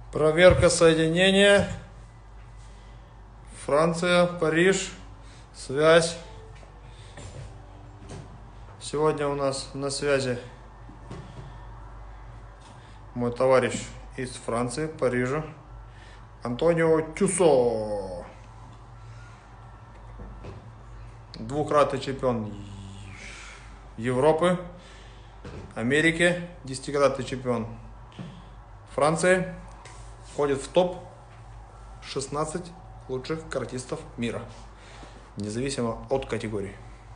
Проверка соединения. Франция, Париж, связь. Сегодня у нас на связи мой товарищ из Франции, Парижа, Антонио Тюсо. Двукратный чемпион Европы, Америки, 10-кратный чемпион Франции. Входит в топ 16 лучших каратистов мира, независимо от категории.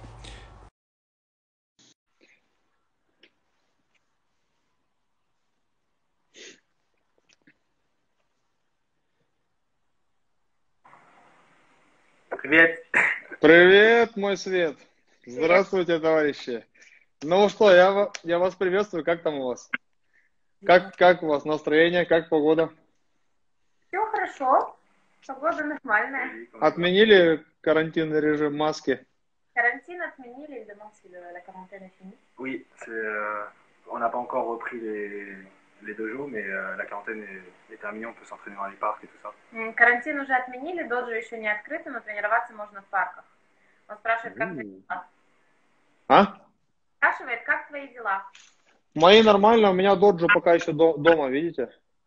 Привет. Привет, мой свет. Здравствуйте, товарищи. Ну что, я вас приветствую. Как там у вас? Как у вас настроение? Как погода? Все хорошо, погода нормальная. Отменили карантинный режим, маски? Карантин отменили, il demande si la quarantaine est finie. Oui, on n'a pas encore repris les dojos, mais la quarantaine est terminée, on peut s'entraîner dans les parcs et tout ça. Карантин уже отменили, доджи еще не открыты, но тренироваться можно в парках. Он спрашивает, как твои дела? А? Спрашивает, как твои дела? Мои нормально, у меня доджо пока еще дома, видите?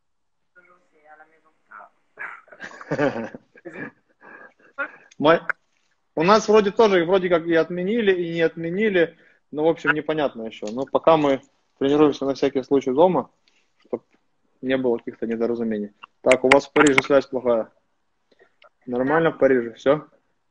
У нас вроде как и отменили, и не отменили, но в общем непонятно еще. Но пока мы тренируемся на всякий случай дома, чтобы не было каких-то недоразумений. Так, у вас в Париже связь плохая. Нормально в Париже, все?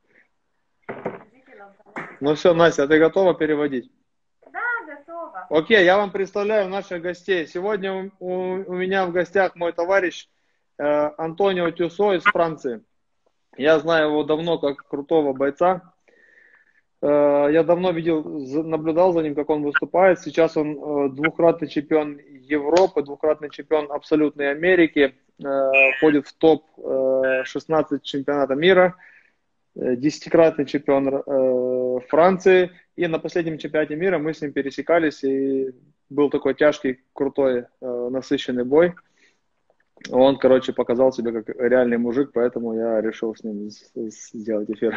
Ну все, Настя, ты готова переводить? Да, готова. Окей, я вам представляю наших гостей. Сегодня у меня в гостях мой товарищ Антонио Тюсо из Франции. Я знаю его давно как крутого бойца. Я давно наблюдал за ним, как он выступает. Сейчас он двукратный чемпион Европы, двукратный чемпион абсолютной Америки. Входит в топ 16 чемпионата мира. 10-кратный чемпион Франции. И на последнем чемпионате мира мы с ним пересекались. И был такой тяжкий, крутой, насыщенный бой. Он, короче, показал себя как реальный мужик, поэтому я решил с ним сделать эфир.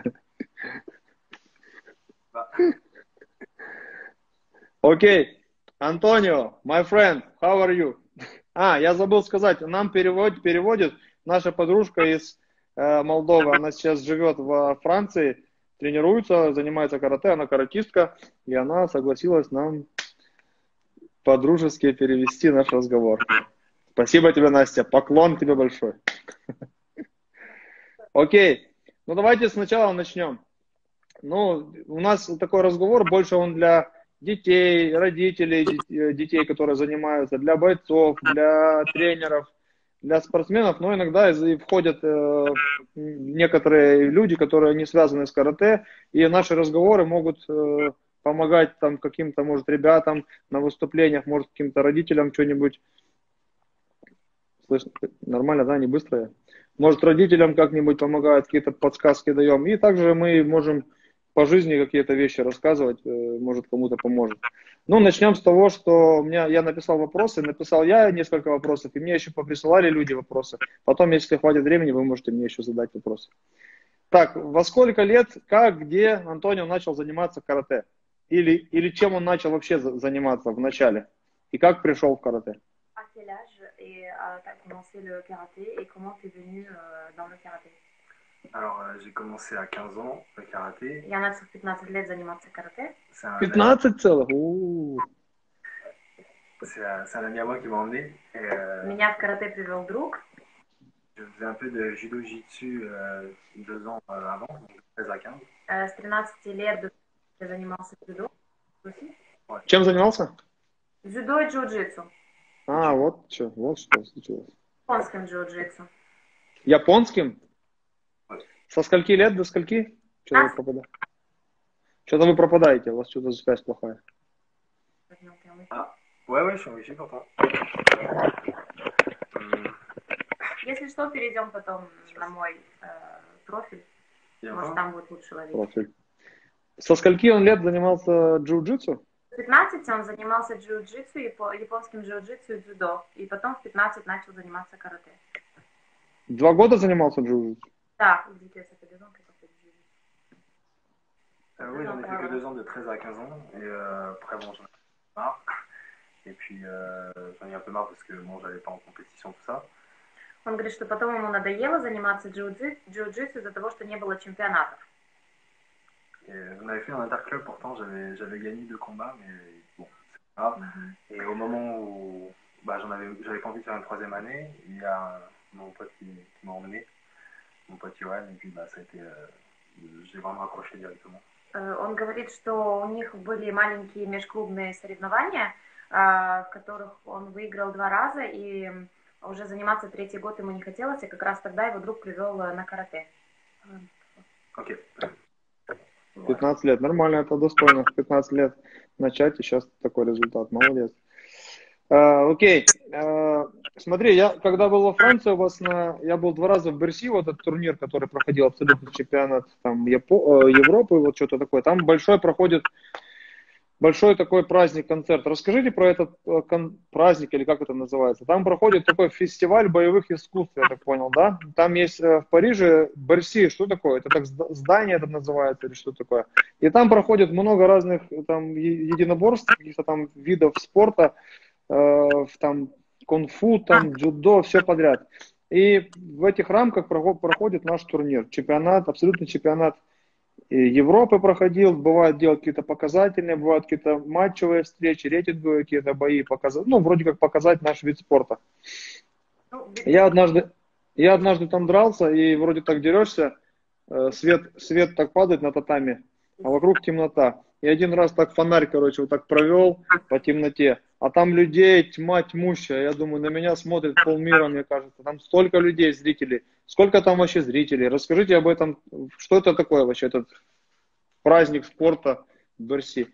Окей, Антонио, my friend, how are you? Я забыл сказать, нам переводит наша подружка из Молдовы. Она сейчас живет во Франции, тренируется, занимается карате, она каратистка, и она согласилась нам по-дружески перевести наш разговор. Спасибо тебе, Настя. Поклон тебе большой. Окей. Ну, давайте сначала начнем. Ну, у нас такой разговор, больше он для детей, родителей, детей, которые занимаются, для бойцов, для тренеров, для спортсменов. Но иногда входят некоторые люди, которые не связаны с карате, и наши разговоры могут помогать там каким-то, может, ребятам на выступлениях, может, каким-то родителям что-нибудь. Слышно? Нормально, да, не быстрые? Может, родителям как-нибудь помогают, какие-то подсказки даем. И также мы можем по жизни какие-то вещи рассказывать, может, кому-то поможет. Ну, начнем с того, что я написал вопросы, написал я несколько вопросов, и мне еще поприсылали люди вопросы. Потом, если хватит времени, вы можете мне еще задать вопросы. Так, во сколько лет, как, где Антонио начал заниматься карате? Или чем он начал вообще заниматься в начале? И как пришел в карате? À quel âge tu as commencé le karaté et comment tu es venu dans le karaté? Alors, j'ai commencé à 15 ans le karaté. Я начал в 15 лет заниматься карате. 15 целых? C'est un ami à moi qui m'a emmené. Меня в карате привел друг. Je faisais un peu de judo-jitsu 2 ans avant, donc de 13 à 15. С 13 лет я занимался дзюдо. Чем занимался? Дзюдо и джиу-джитсу. Вот что случилось. Японским джиу-джитсу. Японским? Со скольки лет до скольки? Что-то вы пропадаете, у вас что-то связь плохая. Ouais, je suis en Wi-Fi pour toi. Если что, перейдем потом на мой профиль. Может, там будет лучше ловить. Профиль. Со скольки он лет занимался джиу-джитсу? В 15 он занимался джиу-джитсу, японским джиу-джитсу и дзюдо. И потом в 15 начал заниматься карате. 2 года занимался джиу-джитсу? Да, в 10 ça fait 2 ans qu'il fait du jiu-jitsu. Oui, j'en ai fait que 2 ans, de 13 à 15 ans. Et après, bon, j'en ai marre. Et puis, j'en ai un peu marre parce que bon, j'allais pas en compétition, tout ça. Он говорит, что потом ему надоело заниматься джиу-джитсу из-за того, что не было чемпионатов. Et on avait fait un interclub, pourtant j'avais gagné 2 combats, mais bon, c'est pas grave. Et au moment où bah, j'avais pas envie de faire une 3e année, il y a mon pote qui m'a emmené, mon pote Johan, et puis bah, ça a été, j'ai vraiment accroché directement. Он говорит, что у них были маленькие межклубные соревнования, в которых он выиграл 2 раза, и уже заниматься 3-й год ему не хотелось, и как раз тогда его друг привел на карате. Ok. 15 лет, нормально, это достойно. 15 лет начать, и сейчас такой результат, молодец. Окей, смотри, я когда был во Франции, я был 2 раза в Берси, вот этот турнир, который проходил абсолютно чемпионат там, Европы, вот что-то такое. Там большой такой праздник, концерт. Расскажите про этот праздник, или как это называется. Там проходит такой фестиваль боевых искусств, я так понял, да? Там есть в Париже Берси, что такое? Это так здание это называется, или что такое? И там проходит много разных там единоборств, каких-то там видов спорта, там кунг-фу, там дзюдо, все подряд. И в этих рамках проходит наш турнир, чемпионат, абсолютный чемпионат Европы проходил, бывает делать какие-то показательные, бывают какие-то матчевые встречи, рейтинговые какие-то бои, ну, вроде как показать наш вид спорта. Я однажды там дрался, и вроде так дерешься, свет так падает на татами, а вокруг темнота. И один раз так фонарь, короче, вот так провел по темноте, а там людей тьма тьмущая. Я думаю, на меня смотрит полмира, мне кажется. Там столько людей, зрителей. Сколько там вообще зрителей? Расскажите об этом. Что это такое вообще, этот праздник спорта в Берси?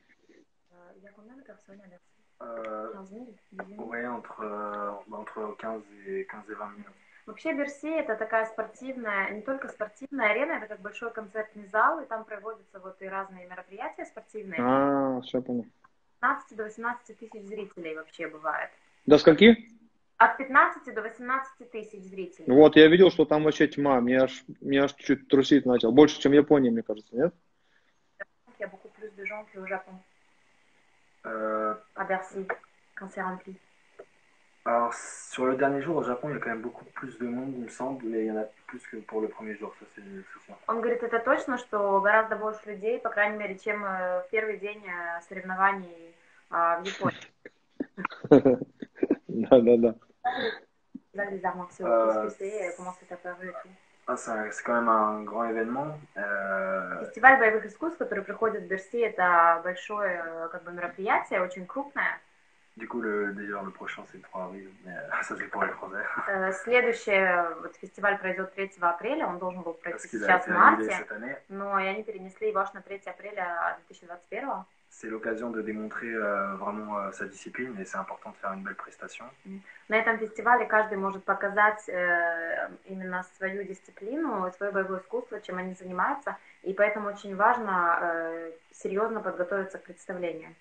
Ouais, entre 15 et 20 minutes. Вообще Берси это такая спортивная, не только спортивная арена, это как большой концертный зал, и там проводятся вот и разные мероприятия спортивные. Все понял. 15 до 18 тысяч зрителей вообще бывает. До скольки? От 15 до 18 тысяч зрителей. Вот, я видел, что там вообще тьма, меня аж чуть трусить начал. Больше, чем в Японии, мне кажется, нет? Il y a beaucoup plus de gens qu'au Japon. À Bercy, quand c'est rempli. Alors, sur le dernier jour au Japon, il y a quand même beaucoup plus de monde, il me semble, mais il y en a plus que pour le premier jour, ça c'est sûr. Он говорит, это точно, что гораздо больше людей, по крайней мере, чем в первый день соревнований в Японии. Да. Les arts martiaux, qu'est-ce que c'est, comment c'est apparu et tout. C'est quand même un grand événement. Фестиваль боевых искусств, который проходит в Берси, это большое как бы мероприятие, очень крупное. Du coup, d'ailleurs, le prochain, c'est le 3 avril, mais ça, c'est pour les Français. Следующий вот, фестиваль пройдет 3 апреля, он должен был пройти сейчас в марте, но они перенесли его аж на 3 апреля 2021. C'est l'occasion de démontrer vraiment sa discipline, et c'est important de faire une belle prestation. На этом фестивале каждый может показать именно свою дисциплину, свое боевое искусство, чем они занимаются, и поэтому очень важно серьезно подготовиться к представлению.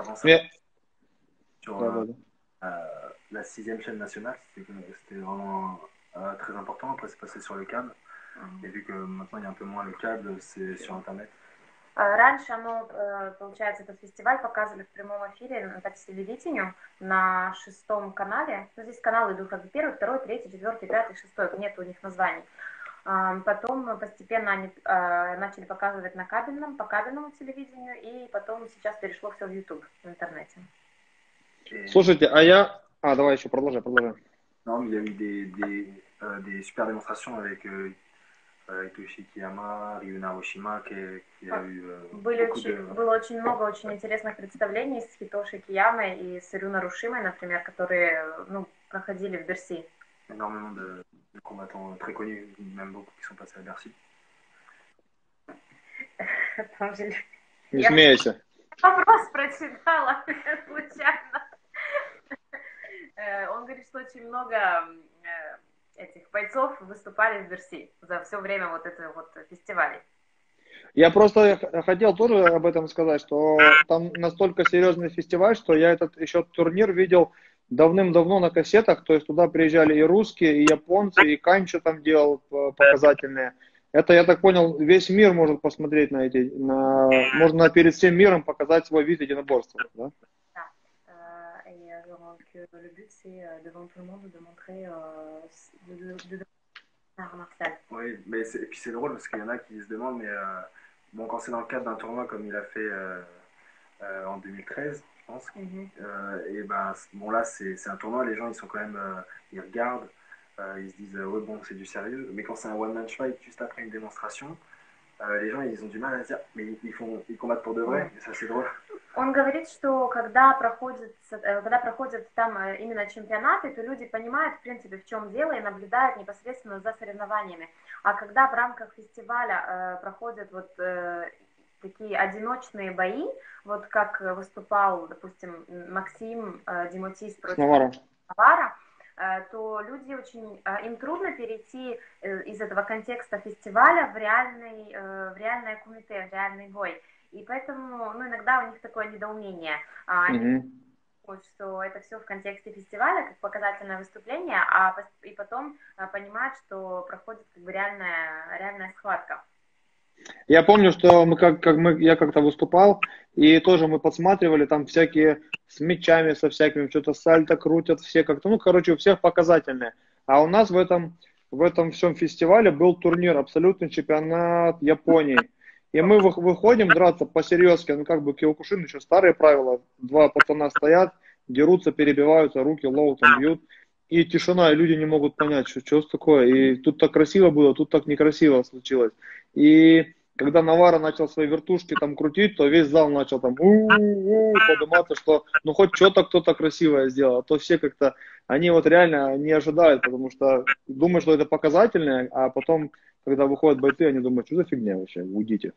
Sur la 6e chaîne nationale, c'était vraiment très important. Après, c'est passé sur le câble. Et vu que maintenant il y a un peu moins le câble, c'est sur Internet. Раньше получается, этот фестиваль показывали в прямом эфире по телевидению на 6-м канале. Ну, здесь каналы идут как бы 1, 2, 3, 4, 5, 6, нет у них названий. Потом постепенно они начали показывать по кабельному телевидению, и потом сейчас перешло все в YouTube, в интернете. Слушайте, давай еще продолжай. Non, mais il y a eu des super démonstrations avec Hitoshi Kiyama, Ryu Naoshima, qui a eu Было очень много очень интересных представлений с Хитоши Киямой и с Рю Нарушимой, например, которые проходили в Берси. Énormément de combattants très connus, même beaucoup qui sont passés à Bercy. Не смейся. Вопрос прочитала случайно. Он говорит, что очень много этих бойцов выступали в Берси за все время вот этого вот фестиваля. Я просто хотел тоже об этом сказать, что там настолько серьезный фестиваль, что я этот еще турнир видел давным-давно на кассетах, то есть туда приезжали и русские, и японцы, и Канчо там делал показательные. Это, я так понял, весь мир может посмотреть на эти, можно перед всем миром показать свой вид единоборства, да? Et genre que le but c'est devant tout le monde de montrer de art martial. Oui, mais et puis c'est drôle parce qu'il y en a qui se demandent, mais bon, quand c'est dans le cadre d'un tournoi comme il a fait en 2013, je pense, et ben bon là c'est un tournoi, les gens ils sont quand même, ils regardent, ils se disent ouais bon c'est du sérieux, mais quand c'est un one man fight juste après une démonstration, les gens ils ont du mal à se dire mais ils combattent pour de vrai, et ça c'est drôle. Он говорит, что когда проходят там именно чемпионаты, то люди понимают, в принципе, в чем дело и наблюдают непосредственно за соревнованиями. А когда в рамках фестиваля проходят вот такие одиночные бои, вот как выступал, допустим, Максим Димутис против Навара, то люди очень, им трудно перейти из этого контекста фестиваля в реальное кумите, в реальный бой. И поэтому, ну, иногда у них такое недоумение. Они думают, что это все в контексте фестиваля, как показательное выступление, и потом понимают, что проходит как бы реальная схватка. Я помню, что я как-то выступал, и тоже мы подсматривали, там всякие с мячами, со всякими, что-то сальто крутят, все как-то, ну, короче, у всех показательные. А у нас в этом всем фестивале был турнир, абсолютный чемпионат Японии. И мы выходим драться по-серьезки, ну, как бы Киокушин, еще старые правила, два пацана стоят, дерутся, перебиваются, руки лоутом бьют, и тишина, и люди не могут понять, что такое. И тут так красиво было, тут так некрасиво случилось. И когда Навара начал свои вертушки там крутить, то весь зал начал там подниматься, что ну хоть что-то кто-то красивое сделал. А то все как-то, они вот реально не ожидают, потому что думают, что это показательное, а потом, когда выходят бойцы, они думают, что за фигня вообще, уйдите.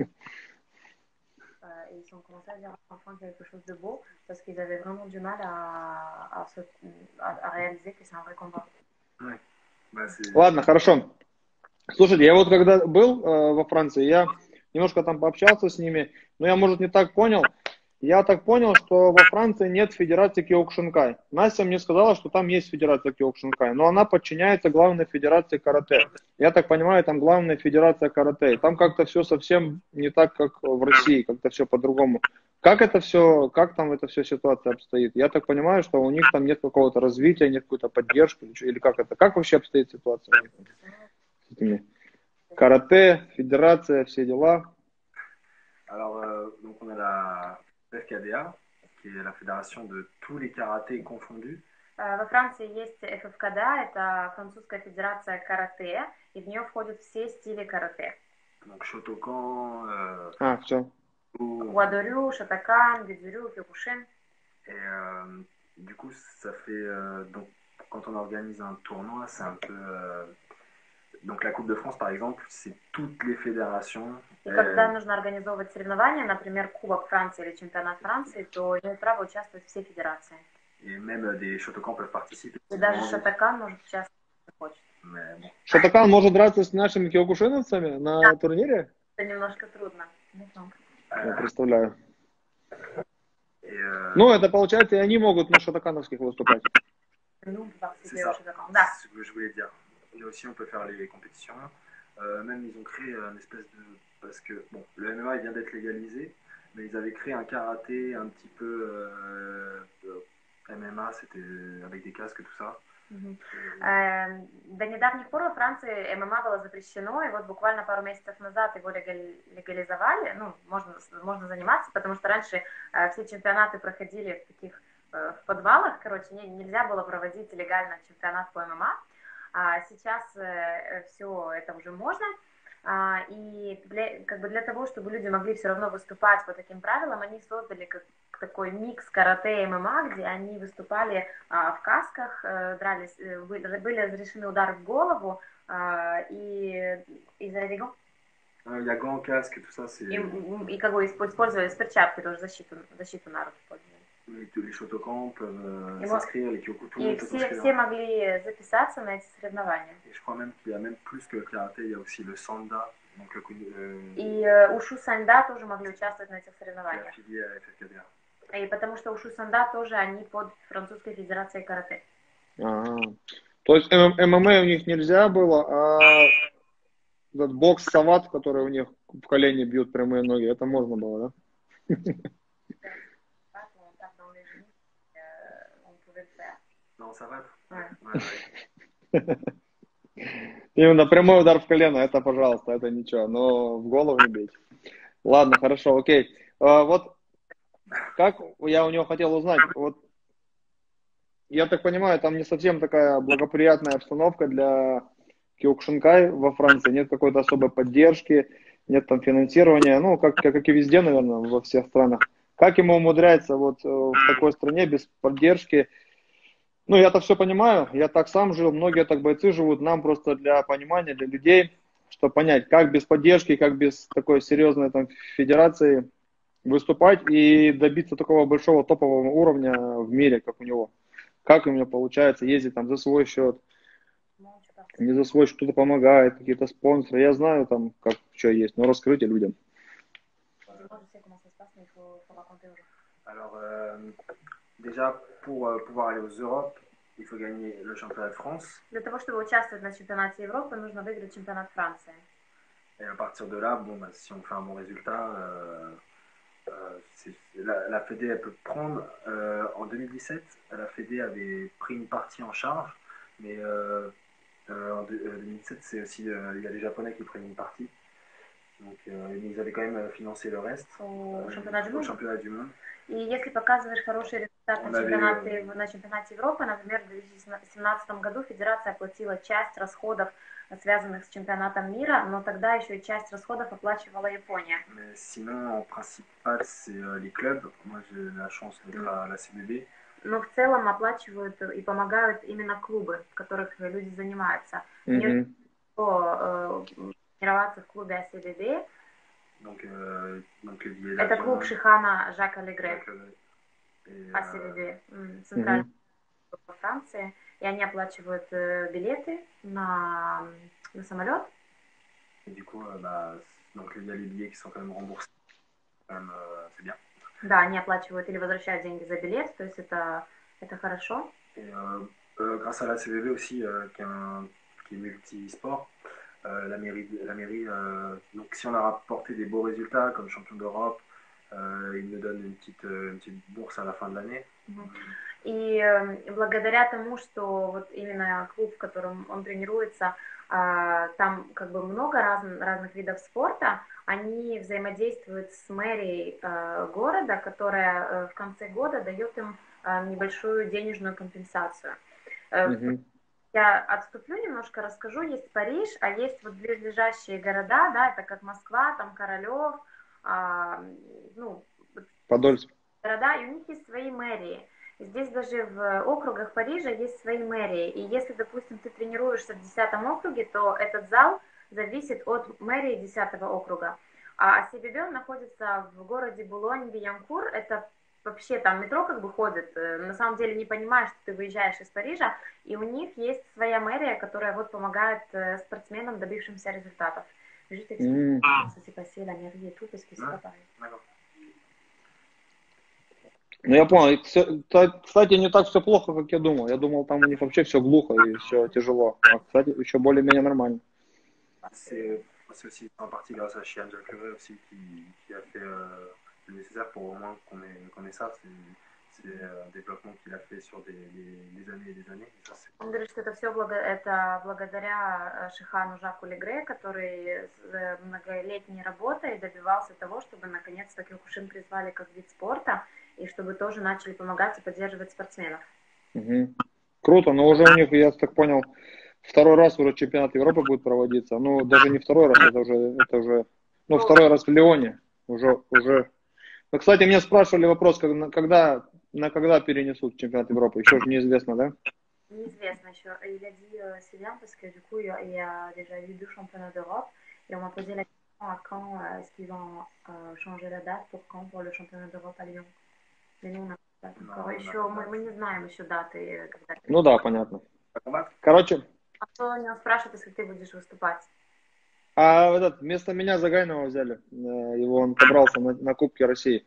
Ils ont commencé à dire enfin quelque chose de beau parce qu'ils avaient vraiment du mal à réaliser que c'est un vrai combat. Ладно, хорошо. Слушайте, я вот когда был во Франции, я немножко там пообщался с ними, но я, может, не так понял. Я так понял, что во Франции нет федерации Киокушинкай. Настя мне сказала, что там есть федерация Киокушинкай, но она подчиняется главной федерации карате. Я так понимаю, там главная федерация карате. Там как-то все совсем не так, как в России, как-то все по-другому. Как это все, как там эта вся ситуация обстоит? Я так понимаю, что у них там нет какого-то развития, нет какой-то поддержки, или как это? Как вообще обстоит ситуация у них? С этими карате, федерация, все дела. Alors, donc on a la FKDA, qui est la fédération de tous les karatés confondus. Во Франции есть ФФКДА, это французская федерация карате, и в нее входят все стили карате. Donc Shotokan, Уадорю, Шотокан, Гидзюрю, Кёкушин. Et du coup, ça fait donc quand on organise un tournoi, c'est un peu donc la Coupe de France, par exemple, c'est toutes les fédérations. И когда нужно организовывать соревнования, например, Кубок Франции или Чемпионат Франции, то имеют право участвовать все федерации. Et même des Shotokan peuvent participer. И даже Шотокан может участвовать, если хочет. Bon. Шотокан может драться с нашими киокушиновцами на турнире? Это немножко трудно. Я представляю. Ну, это получается, и они могут на шотокановских выступать. C'est ça, c'est ce que je voulais dire. Nous aussi, on peut faire les compétitions. Même, ils ont créé une espèce de... Parce que, bon, le MMA, il vient d'être légalisé, mais ils avaient créé un karaté un petit peu MMA, c'était avec des casques et tout ça. До недавних пор во Франции ММА было запрещено, и вот буквально пару месяцев назад его легализовали, ну, можно заниматься, потому что раньше все чемпионаты проходили в таких в подвалах, короче, нельзя было проводить легально чемпионат по ММА, а сейчас все это уже можно, и для того, чтобы люди могли все равно выступать по таким правилам, они создали такой микс карате и ММА, где они выступали в касках, дрались, были разрешены удары в голову, и из-за гон. Il y a gants, casques et tout ça, c'est... И как бы использовали перчатки, тоже защиту на руки использовали. Les Shotokan peuvent s'inscrire, les Kyokuto и все могли записаться на эти соревнования. Et je crois même qu'il y a même plus que le karaté, il y a aussi le sanda. Donc, И Ушу Санда тоже могли участвовать на этих la соревнованиях. filière FFKDA. И потому что Ушу Санда тоже они под французской федерацией карате. Ага. То есть ММА у них нельзя было, а этот бокс-сават, который у них в колени бьют прямые ноги, это можно было, да? Non, ça va. Ouais. Ouais, ouais. Именно прямой удар в колено, это пожалуйста, это ничего, но в голову не бейте. Ладно, хорошо, окей. Вот как я у него хотел узнать, вот я так понимаю, там не совсем такая благоприятная обстановка для Киокушинкай во Франции, нет какой-то особой поддержки, нет там финансирования, ну, как и везде, наверное, во всех странах. Как ему умудряется вот в такой стране без поддержки? Ну, я-то все понимаю, я так сам жил, многие так бойцы живут, нам просто для понимания, для людей, чтобы понять, как без поддержки, как без такой серьезной там федерации выступать и добиться такого большого топового уровня в мире, как у него. Как у меня получается ездить там за свой счет, не за свой, что-то помогает, какие-то спонсоры. Я знаю там, как что есть, но раскройте людям. Alors, déjà, pour pouvoir aller aux Europes, il faut gagner le championnat de France. Для того, чтобы участвовать на чемпионате Европы, нужно выиграть чемпионат Франции. Et à partir de là, bon, bah, si on fait un bon résultat, la Fédé, elle peut prendre. En 2017, la Fédé avait pris une partie en charge, mais en 2017, c'est aussi, il y a les Japonais qui prennent une partie. Donc, ils avaient quand même financé le reste Au championnat du au monde. championnat du monde. И если показываешь хороший результат Он, на чемпионате Европы, например, в 2017 году Федерация оплатила часть расходов, связанных с чемпионатом мира, но тогда еще и часть расходов оплачивала Япония. Mais sinon, en principal, c'est les clubs. Moi, j'ai la chance d'être à la CBB. Но в целом оплачивают и помогают именно клубы, в которых люди занимаются. Мгм. Тренироваться в клубе АСББ. Donc, Это клуб Шихана Жака Легре. Et, АСББ, центральный во Франции. И они оплачивают билеты на самолет. et du coup, bah, donc, il y a les billets qui sont quand même remboursés. Quand même, c'est bien. Да, они оплачивают или возвращают деньги за билет, то есть это хорошо. Et grâce à la CVV aussi, qui est multi-sport, la mairie donc si on a rapporté des beaux résultats comme champion d'Europe, ils nous donnent une petite bourse à la fin de l'année. И благодаря тому, что вот именно клуб, в котором он тренируется, там как бы много разных видов спорта, они взаимодействуют с мэрией города, которая в конце года дает им небольшую денежную компенсацию. Я отступлю немножко, расскажу. Есть Париж, а есть вот близлежащие города, да, это как Москва, там Королев, ну, Подольск. Города, и у них есть свои мэрии. Здесь даже в округах Парижа есть свои мэрии. И если, допустим, ты тренируешься в 10 округе, то этот зал зависит от мэрии 10 округа. А АСББ находится в городе Булонь-Виянкур. Это вообще там метро как бы ходит. На самом деле не понимаешь, что ты выезжаешь из Парижа. И у них есть своя мэрия, которая вот помогает спортсменам, добившимся результатов. Ну, я понял. Кстати, не так все плохо, как я думал. Я думал, там у них вообще все глухо и все тяжело. А, кстати, еще более-менее нормально. C'est aussi en partie grâce à Chian Jacques Leray aussi qui a fait le nécessaire pour au moins qu'on ait ça. C'est un développement qu'il a fait sur des années et des années. Et ça, Он говорит, что это все это благодаря Шихану Жаку Легре, который с многолетней работой добивался того, чтобы наконец-то Киокушин призвали как вид спорта и чтобы тоже начали помогать и поддерживать спортсменов. Угу. Круто, но уже у них, я так понял, второй раз уже чемпионат Европы будет проводиться. Ну, даже не второй раз, это уже, ну, второй раз в Лионе. Уже. Ну, кстати, меня спрашивали вопрос, когда перенесут чемпионат Европы. Еще же неизвестно, да? Неизвестно еще. Il a dit c'est bien parce que du coup il y a déjà eu 2 championnats d'Europe et on m'a posé la question à quand est-ce qu'ils vont changer la date pour le championnat d'Europe à Lyon. Mais nous on a еще мы не знаем еще даты когда. Ну да, понятно. Короче. А то меня спрашивают, если ты будешь выступать. А вместо меня Загайнова взяли. Его он побрался на Кубке России.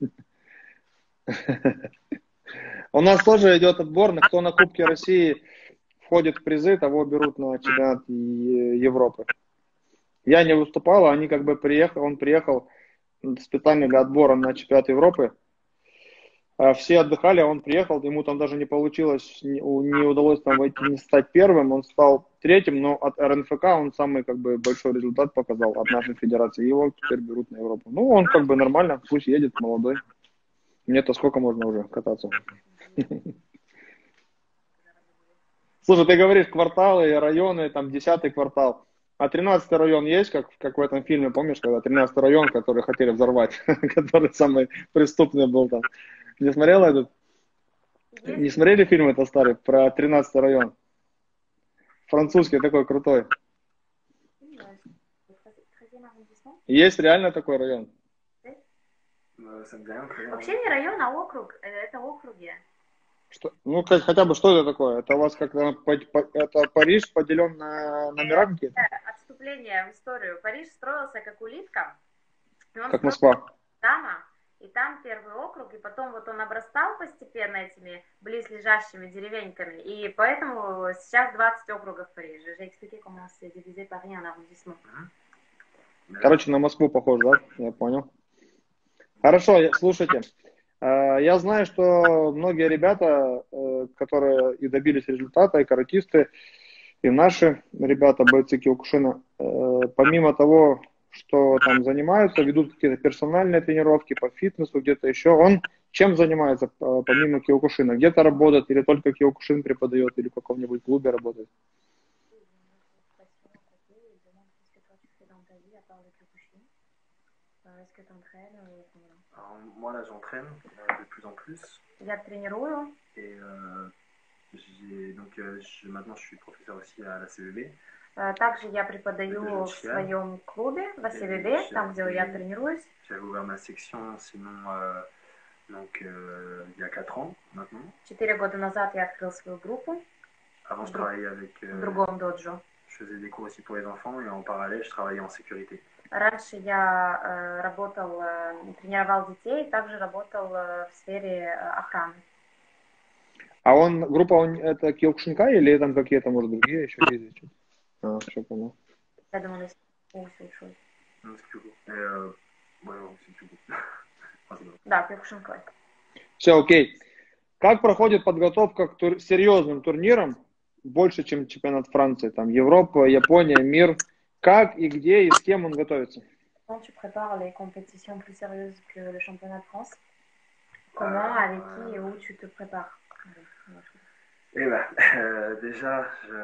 У нас тоже идет отбор, кто на Кубке России входит в призы, того берут на чемпионат Европы. Я не выступал, они как бы он приехал специально для отбора на чемпионат Европы. Все отдыхали, а он приехал, ему там даже не получилось, не удалось там войти, не стать первым, он стал третьим, но от РНФК он самый как бы большой результат показал от нашей федерации, его теперь берут на Европу. Ну, он как бы нормально, пусть едет, молодой. Мне-то сколько можно уже кататься? Слушай, ты говоришь кварталы, районы, там 10-й квартал. А 13-й район есть, как в этом фильме, помнишь, когда 13-й район, который хотели взорвать, который самый преступный был там. Не смотрела этот? Не смотрели фильм это старый про 13-й район? Французский такой крутой. Есть реально такой район? Вообще не район, а округ. Это округи. Что? Ну, хотя бы что это такое? Это у вас как-то это Париж поделен на номера какие-то? Отступление в историю. Париж строился как улитка. Как Москва. И там первый округ, и потом вот он обрастал постепенно этими близлежащими деревеньками, и поэтому сейчас 20 округов в Париже. J'ai expliqué comment c'est divisé Paris en arrondissement. Короче, на Москву похож, да? Я понял. Хорошо, слушайте. Я знаю, что многие ребята, которые и добились результата, и каратисты, и наши ребята, бойцы Киокушина, помимо того, что там занимаются, ведут какие-то персональные тренировки по фитнесу, где-то еще. Он чем занимается помимо Киокушина? Где-то работает или только Киокушин преподает, или в каком-нибудь клубе работает? Alors, moi là j'entraîne de plus en plus. Я тренирую. Et maintenant je suis professeur aussi à la CVB. Также я преподаю в своем клубе, в АСВБ, там, где я тренируюсь. J'avais ouvert ma section, sinon, il y a 4 ans maintenant. 4 года назад я открыл свою группу. Avant, je travaillais avec... в другом доджо. Je faisais des cours aussi pour les enfants, et en parallèle, je travaillais en sécurité. Раньше я работал, тренировал детей, также работал в сфере охраны. А группа это Киокушинка или там какие-то, может, другие еще есть? Все понял. Я думаю, услышал. Да, Киокушинка. Все, окей. Как проходит подготовка к серьезным турнирам, больше, чем чемпионат Франции, там Европа, Япония, мир? Как и где и с кем он готовится? Quand tu prépares les compétitions plus sérieuses que le championnat de France, comment, avec qui et où tu te prépares? Eh ben, déjà,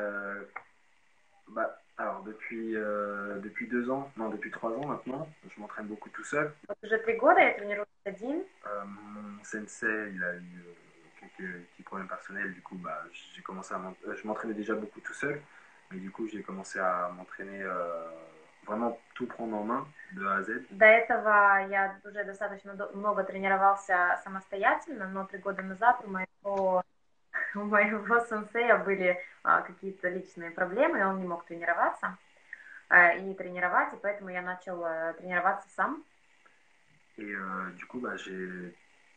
alors depuis 2 ans, non depuis 3 ans maintenant, je m'entraîne beaucoup tout seul. Уже 3 года я тренируюсь один. Mon sensei, il a eu quelques petits problèmes personnels, du coup, j'ai commencé je m'entraînais déjà beaucoup tout seul, mais du coup, j'ai commencé à m'entraîner, vraiment tout prendre en main, de A à Z. До этого я уже достаточно много тренировался самостоятельно, но 3 года назад у моего сенсея были какие-то личные проблемы, и он не мог тренироваться и тренировать, и поэтому я начал тренироваться сам. Et du coup, j'ai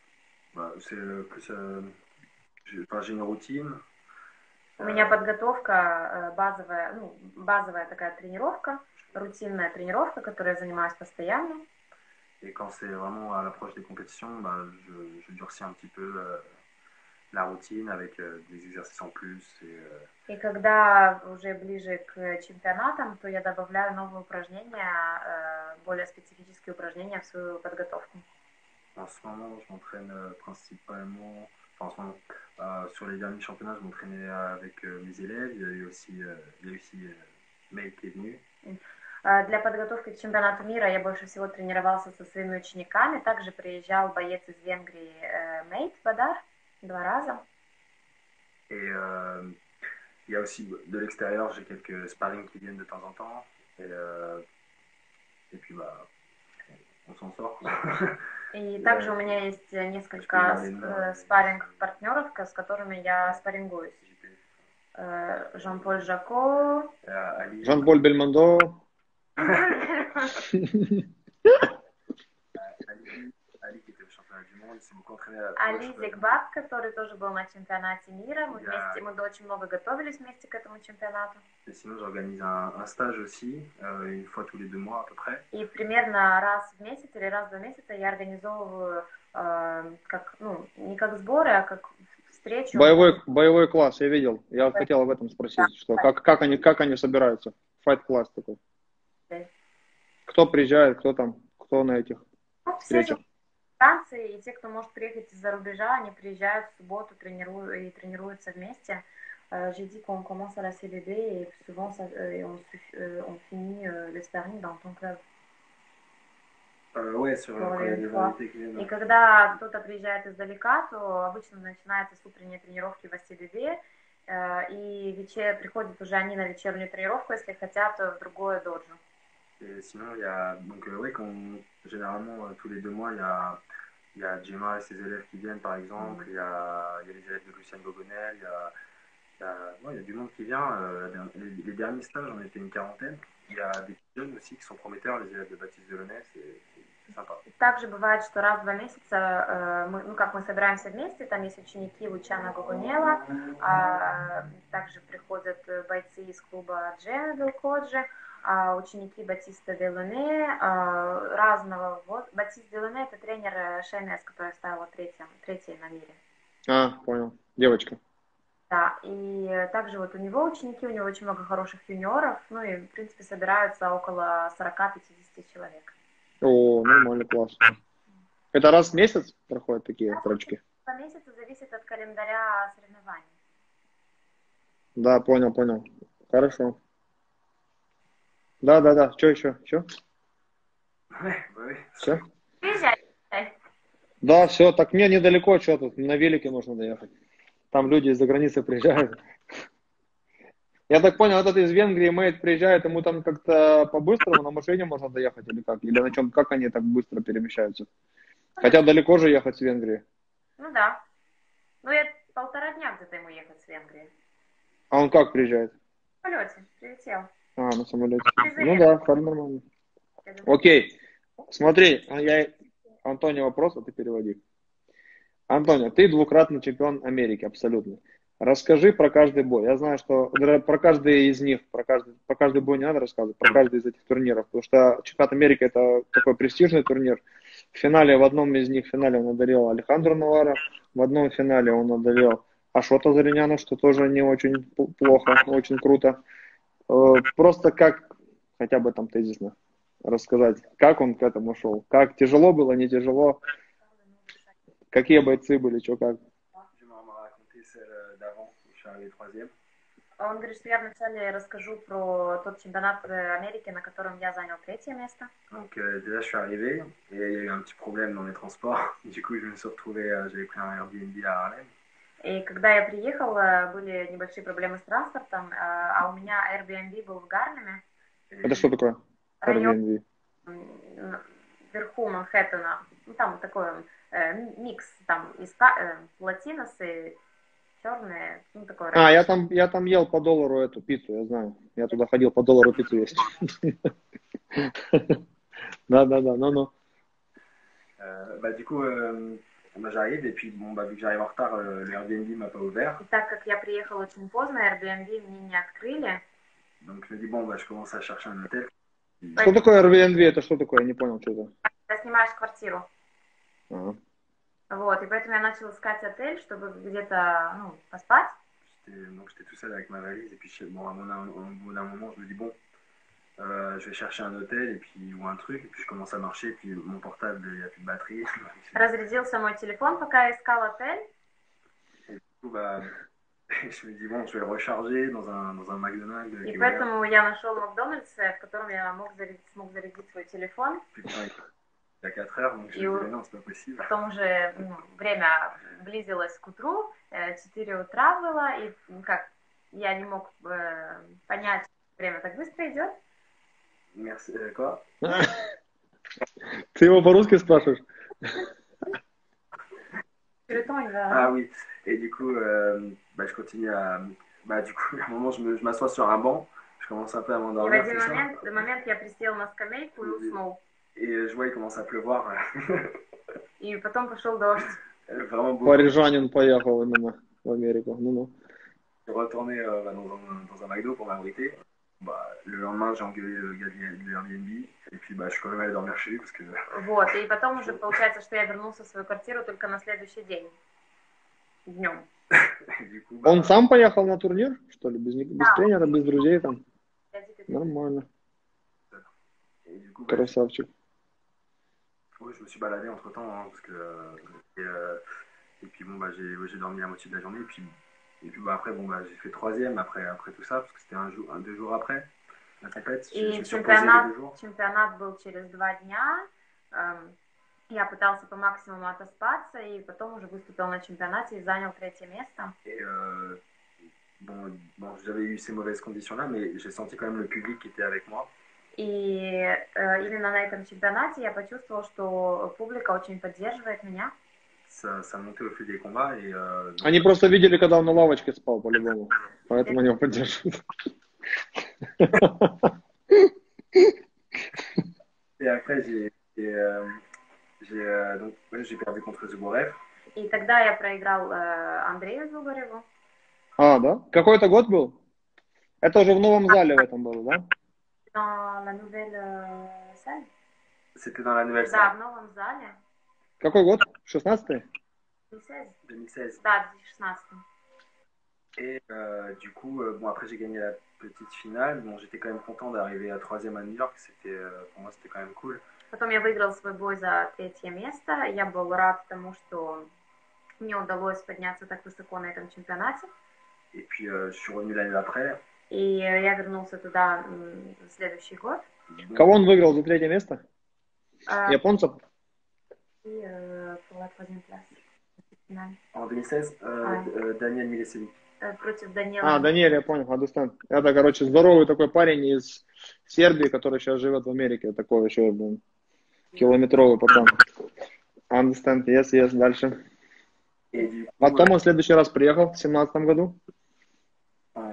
une routine. У меня подготовка базовая такая тренировка, рутинная тренировка, которой я занимаюсь постоянно. Et quand c'est vraiment à l'approche des compétitions, je durcis un petit peu la routine avec des exercices en plus. И когда уже ближе к чемпионатам, то я добавляю новые упражнения, более специфические упражнения в свою подготовку. En ce moment, je m'entraîne principalement, en ce moment, sur les derniers championnats, je m'entraînais avec mes élèves. Il y a eu aussi May qui est venu. Для подготовки к чемпионату мира я больше всего тренировался со своими учениками. Также приезжал боец из Венгрии Мейт Бадар 2 раза. Et il y a aussi de l'extérieur, j'ai quelques sparring qui viennent de temps en temps. Et puis on s'en sort. И также у меня есть несколько спарринг-партнеров, с которыми я спаррингуюсь. Жан-Поль Жако, Жан-Поль Бельмондо, Ali qui était au championnat du monde, il s'est beaucoup entraîné à Али Зигбак, который тоже был на чемпионате мира. Мы очень много готовились вместе к этому чемпионату. Et sinon, j'organise un stage aussi, une fois tous les 2 mois à peu près. И примерно раз в месяц или раз в 2 месяца я организовываю как, ну, не как сборы, а как встречу. Боевой класс, я видел. Я хотел об этом спросить, что как они собираются. Файт-класс такой. Кто приезжает, кто на этих встречах? Все Франции, и те, кто может приехать из-за рубежа, они приезжают в субботу и тренируются вместе. J'ai dit qu'on commence à la CBB et souvent on finit le sparring dans ton club. Ouais, sur И когда кто-то приезжает издалека, то обычно начинаются с утренней тренировки в CBB, и приходят уже они на вечернюю тренировку, если хотят, в другое доджо. Et sinon, il y a, donc, ouais, généralement, tous les 2 mois, il y a Gemma et ses élèves qui viennent, par exemple. Il y a les élèves de Lucien Bogonel. Il y a du monde qui vient. Les derniers stages, on était une quarantaine. Il y a des jeunes aussi qui sont prometteurs, les élèves de Baptiste Delaunay. C'est sympa. Также бывает, что раз в 2 месяца мы собираемся вместе, там есть ученики Лучана Гогунела, также приходят бойцы из клуба Джена Белкоджи, ученики Батиста Делуне разного. Батист Делуне — это тренер ШНС, которая стала третьей на мире. Понял. Девочка. Да, и также вот у него ученики, у него очень много хороших юниоров, ну и, в принципе, собираются около 40-50 человек. О, нормально, класс. Это раз в месяц проходят такие строчки? По месяцу зависит от календаря соревнований. Да, понял. Хорошо. Да. Что еще? Все? Приезжай. Да, все. Так мне недалеко, что тут? На велике можно доехать. Там люди из-за границы приезжают. Я так понял, этот из Венгрии Мейт приезжает, ему там как-то по-быстрому на машине можно доехать или как? Или на чем? Как они так быстро перемещаются? Хотя далеко же ехать с Венгрии. Ну да. Ну, я 1,5 дня где-то ему ехать с Венгрии. А он как приезжает? В полете, прилетел. На самолете. Ну да, нормально. Окей. Смотри, Антонио вопрос, а ты переводи. Антонио, ты 2-кратный чемпион Америки, абсолютно. Расскажи про каждый бой. Я знаю, что про каждый из них, про каждый бой не надо рассказывать, про каждый из этих турниров, потому что чемпионат Америки — это такой престижный турнир. В одном из них он одолел Алехандро Навара, в одном финале он одолел Ашота Зариняна, что тоже не очень плохо, очень круто. Просто как, хотя бы там тезисно рассказать, как он к этому шел, как тяжело было, не тяжело, какие бойцы были, что как. Он говорит, что я вначале расскажу про тот чемпионат Америки, на котором я занял 3-е место. Donc déjà je suis arrivé et il y a eu un petit problème dans les transports. Du coup je me suis retrouvé, j'avais pris un Airbnb à Harlem. И когда я приехал, были небольшие проблемы с транспортом, а у меня Airbnb был в Гарлеме. Это что такое? Airbnb? Вверху Манхэттена. Ну, там такой микс, там из латиносы, черные, ну такой. Я там ел по $1 эту пиццу, я знаю. Я туда ходил по $1 пиццу есть. Да, non. Du coup, j'arrive et puis vu que j'arrive en retard, le Airbnb m'a pas ouvert. Так как я приехал очень поздно, Airbnb мне не открыли. Donc je me dis je commence à chercher un hôtel. Что такое Airbnb? Это что такое? Я не понял, что это. Ты снимаешь квартиру. Ага. Вот, и поэтому я начал искать отель, чтобы где-то, поспать. J'étais tout seul avec ma valise et puis au bout d'un moment je me dis je vais chercher un hôtel ou un truc, et puis je commence à marcher, et puis mon portable, il n'y a plus de batterie. Разрядился мой телефон, пока я искал отель. Et du coup, je me dis, je vais le recharger dans un McDonald's. И поэтому я нашел Макдональдс, в котором я смог зарядить свой телефон. Il y a 4 heures, donc je me dis, non, c'est pas possible. Потом уже время близилось к утру, 4 утра было, и я не мог понять, время так быстро идет. Merci. Quoi? Ты его по-русски спрашиваешь? Ah oui. Et du coup, je continue à... du coup, à un moment, je m'assois sur un banc, je commence un peu à И в m'endormir, один tout ça. момент я присел на скамейку и уснул. Et je vois, il commence à pleuvoir. И потом пошел дождь. Vraiment beaucoup. Парижанин поехал именно в Америку. Ну-ну. Je suis retourné dans un McDo pour m'abriter. Bah, le lendemain, j'ai engueulé le gars de Airbnb. Et puis, bah, je suis quand même allé dormir chez lui parce que... Вот, и потом уже получается, что я вернулся в свою квартиру только на следующий день. Днем. du coup, bah, Он сам поехал на турнир, что ли? Без Да. тренера, без друзей там? Я дико- Нормально. et du coup, bah, Красавчик. ouais, je me suis baladé entre temps parce que et puis bon bah j'ai dormi la moitié de la journée et puis bah après bon bah j'ai fait troisième après tout ça parce que c'était deux jours après la compète. Je И me suis reposé les 2 jours. чемпионат был через 2 дня. Я пытался по максимуму отоспаться, и потом уже выступил на чемпионате и занял 3-е место. Et bon j'avais eu ces mauvaises conditions là mais j'ai senti quand même le public qui était avec moi. И именно на этом чемпионате я почувствовал, что публика очень поддерживает меня. Ça montait au fil des combats et donc, Они просто видели, когда он на лавочке спал, по-любому. Поэтому они его поддерживают. et après donc ouais, j'ai perdu contre Zubourev. И тогда я проиграл Андрею Зубареву. А, да? Какой-то год был? Это уже в новом зале в этом было, да? Dans la nouvelle salle. C'était dans la nouvelle Да, salle. в новом зале. Какой год? 16-й? 2016. 2016. Да, в 2016. Et du coup, bon, après j'ai gagné la petite finale. Bon, j'étais quand même content d'arriver à troisième à New York. Pour moi, c'était quand même cool. Потом я выиграл свой бой за 3-е место. Я был рад тому, что мне удалось подняться так высоко на этом чемпионате. Et puis, je suis revenu l'année d'après. И я вернулся туда в следующий год. Кого он выиграл за 3-е место? А, Японцев? И pour la troisième place. В финале. En 2016, Daniel Milesevich. Против Данила. А, Даниэль, я понял, understand. Это, короче, здоровый такой парень из Сербии, который сейчас живет в Америке. Такой еще, блин, километровый пацан. Understand, yes, дальше. Et du coup, Потом он в следующий раз приехал в 2017 году. en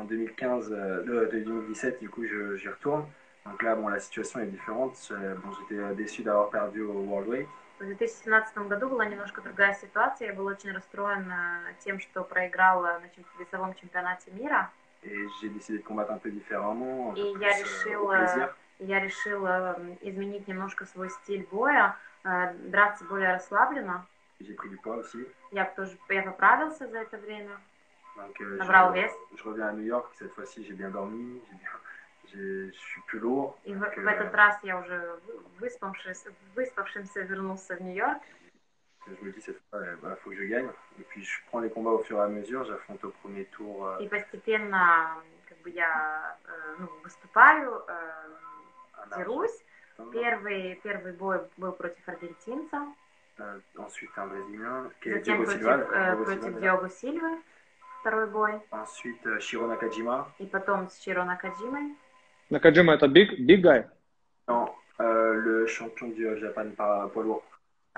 2017, du coup, j'y retourne. Donc là, bon, la situation est différente. Bon, j'étais déçu d'avoir perdu au Worldweight. В 2017 году была немножко другая ситуация. Я был очень расстроен тем, что проиграл на весовом чемпионате мира. Et j'ai décidé de combattre un peu différemment, un peu И plus, я au plaisir. решил изменить немножко свой стиль боя, драться более расслабленно. J'ai pris du poids aussi. Я поправился за это время. Donc, Набрал вес. je reviens à New York. Cette fois-ci, j'ai bien dormi. Je suis plus lourd. И Donc, в этот раз я уже выспавшимся вернулся в Нью-Йорк. je me dis cette fois, bah, faut que je gagne. Et puis, je prends les combats au fur et à mesure. J'affronte au premier tour. И постепенно как бы я выступаю, дерусь. Первый бой был против аргентинца. Ensuite, un Brésilien, Затем против Диого Сильвы. Второй бой. Ensuite, Shiro Nakajima. И потом с Широ Накаджимой. Накаджима это big guy? Non, le champion du Japan par poids lourd.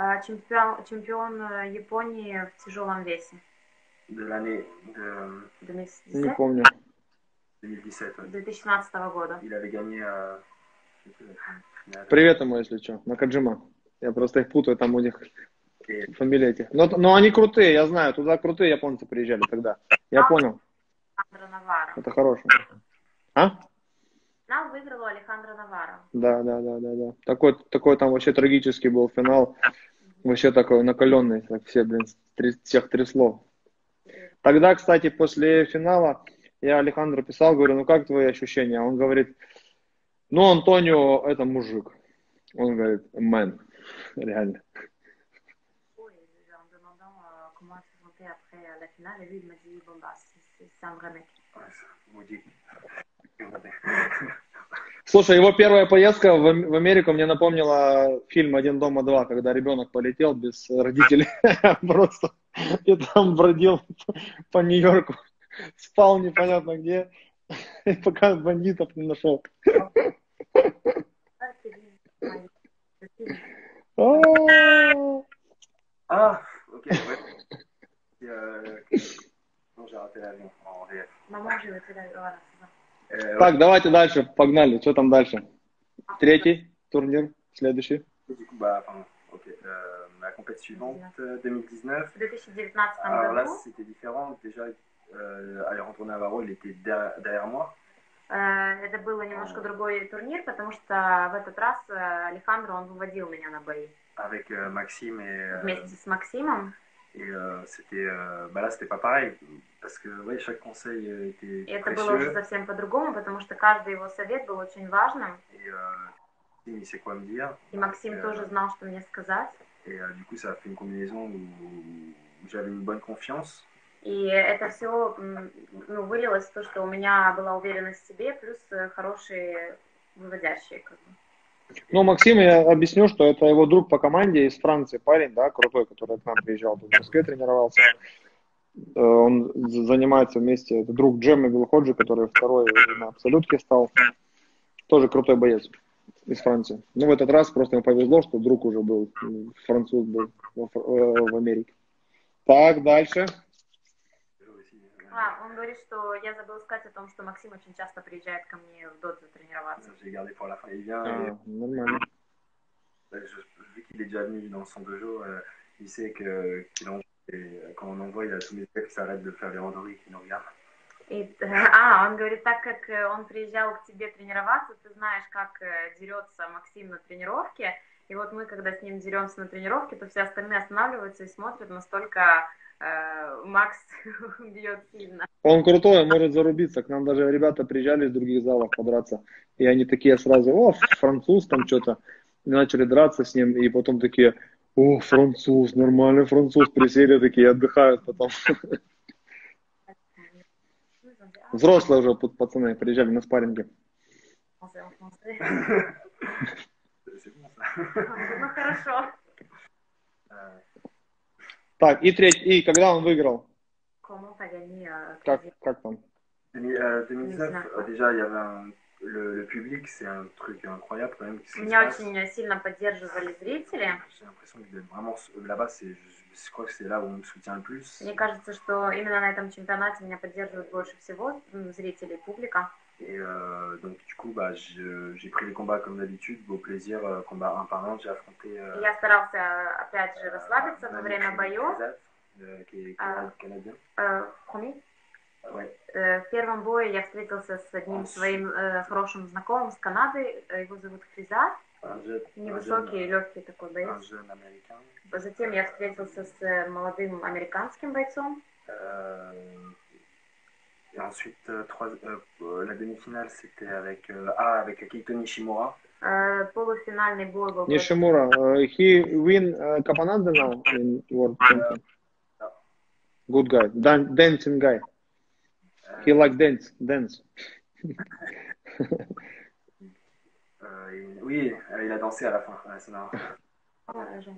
Чемпион Японии в тяжелом весе. De l'année de Не помню. 2017. Ouais. 2017 года. Il avait gagné. Привет ему, если что. Накаджима. Я просто их путаю, там у них фамилии эти. Но они крутые, я знаю. Туда крутые японцы приезжали тогда. Я понял. Алехандро Наваро. Это хорошо. А? Финал выиграл Алехандро Наваро. Да. Такой там вообще трагический был финал. Вообще такой накаленный. Так все, блин, всех трясло. Тогда, кстати, после финала я Алехандро писал, говорю, ну как твои ощущения? Он говорит, ну Антонио это мужик. Он говорит, man. Реально. Слушай, его первая поездка в Америку мне напомнила фильм «Один дома два», когда ребенок полетел без родителей просто и там бродил по Нью-Йорку, спал непонятно где, пока бандитов не нашел. Ah, ok, ouais. Non, j'ai raté l'avion en VF. Maman, je vais te la... Voilà, c'est ça. Так, давайте дальше, погнали. Что там дальше? Третий турнир, следующий. Et du coup, bah, enfin, ok. La compétition suivante, 2019. В 2019 Alors là, году c'était différent. Déjà, Alejandro Navarro, il était derrière moi. это был немножко другой турнир, потому что в этот раз Алехандро, он выводил меня на бои. Avec Maxime et... Вместе с Максимом. Et c'était, bah là, c'était pas pareil, parce que ouais, chaque conseil était И это было уже précieux. совсем по-другому, потому что каждый его совет был очень важным. Et il sait quoi me dire. И Максим тоже знал, что мне сказать. Et du coup, ça a fait une combinaison où j'avais une bonne confiance. И это все вылилось в то, что у меня была уверенность в себе, плюс хорошие выводящие. Как бы. Ну, Максим, я объясню, что это его друг по команде из Франции, парень, да, крутой, который к нам приезжал, тут в Москве тренировался. Он занимается вместе, это друг Джемми Вилходжи, который второй на абсолютке стал. Тоже крутой боец из Франции. Ну, в этот раз просто ему повезло, что друг уже был, француз был в Америке. Так, дальше. Он говорит, что я забыл сказать о том, что Максим очень часто приезжает ко мне в Додзо тренироваться. J'ai gardé pour la fin. Il vient, Нормально. vu qu'il est déjà venu dans son dojo, il sait qu'il envoie, et quand on envoie, il y a tous mes élèves qui s'arrêtent de faire les randoris, qui nous regardent. Он говорит, так как он приезжал к тебе тренироваться, ты знаешь, как дерется Максим на тренировке, и вот мы, когда с ним деремся на тренировке, то все остальные останавливаются и смотрят, настолько Макс бьет сильно. Он крутой, он может зарубиться. К нам даже ребята приезжали из других залов подраться. И они такие сразу, о, француз там что-то. И начали драться с ним. И потом такие, о, француз, нормальный француз. Присели такие, отдыхают потом. Взрослые уже пацаны приезжали на спарринги. Ну хорошо. Так, и когда он выиграл? Как там? 2019, déjà, il y avait le public, c'est un truc incroyable quand même. Меня очень сильно поддерживали зрители. J'ai l'impression que vraiment là-bas, je crois que c'est là où on me soutient le plus. Мне кажется, что именно на этом чемпионате меня поддерживают больше всего зрители, публика. Et donc du coup, bah, j'ai pris les combats comme d'habitude, au plaisir, combat un par un, j'ai affronté... Я старался опять же расслабиться во время боев. Qui est canadien. В первом бое я встретился с одним своим хорошим знакомым с Канады, его зовут Хризат, невысокий, легкий такой боец. Затем я встретился с молодым американским бойцом. Et ensuite, la demi-finale, c'était avec Keito Nishimura. Полуфинальный бой был. Nishimura, he win Kapananda now in World Champion. Good guy, dancing guy. He like dance. Oui, il a dansé à la fin. Ouais, c'est marrant. Je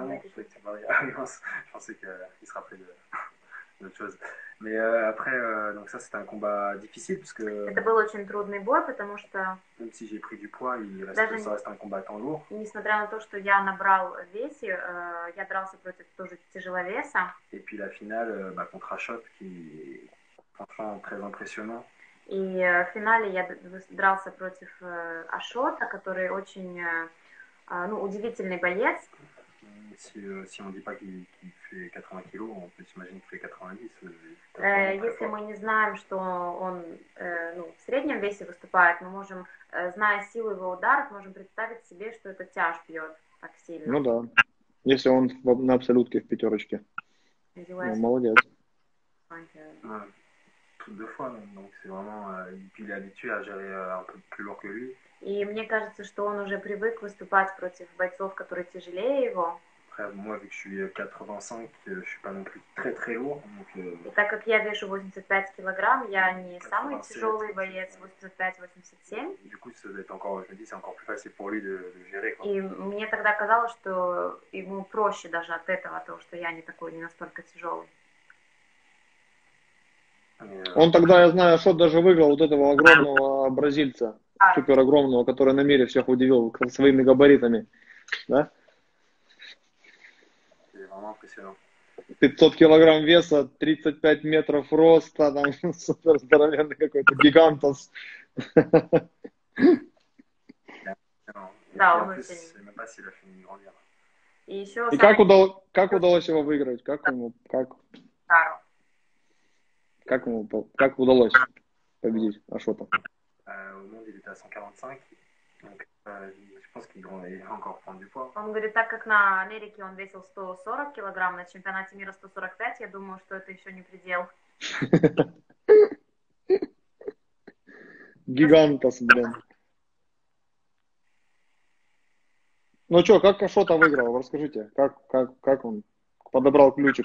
pensais qu'il se rappelait d'autre chose. Mais après, donc ça c'était un combat difficile parce que это был очень трудный бой, потому что même si j'ai pris du poids, ça reste un combattant lourd. Несмотря на то, что я набрал в весе, я дрался против тоже тяжеловеса. Et puis la finale contre Ashot qui est franchement très impressionnant. И в финале я дрался против Ашота, который очень удивительный боец. Si on dit pas qu'il fait 80 kilos, on peut s'imaginer qu'il fait 90. Если мы не знаем, что он в среднем весе выступает, мы можем, зная силу его ударов, можем представить себе, что это тяж бьет так сильно. Ну да. Если он на абсолютке в пятерочке. Ну, молодец. Deux fois, donc c'est vraiment. Puis il est habitué à gérer un peu plus lourd que lui. И мне кажется, что он уже привык выступать против бойцов, которые тяжелее его. Moi, vu que je suis 85, je suis pas non plus très très lourd. Donc, и так как я вешу 85 килограмм, я не самый тяжелый боец, 85-87. Du coup, ça doit être encore, je me dis, c'est encore plus facile pour lui de gérer. Quoi. И мне тогда казалось, что ему проще даже от этого, то, что я не такой, не настолько тяжелый. Он тогда, я знаю, Ашот даже выиграл вот этого огромного бразильца, супер огромного, который на мире всех удивил своими габаритами, да? 500 килограмм веса, 35 метров роста, там супер здоровенный какой-то гигантос, Non. Et Да, puis en он plus, очень... je sais même pas s'il a fini de grandir. И еще И как удалось его выиграть? Как удалось победить Ашота? Au monde, il était à 145. Donc, je pense qu'il va encore prendre du poids. Он говорит, так как на Америке он весил 140 килограмм, на чемпионате мира 145, я думаю, что это еще не предел. Гигантас, блин. Ну что, как Ашота выиграл? Расскажите, как он подобрал ключик?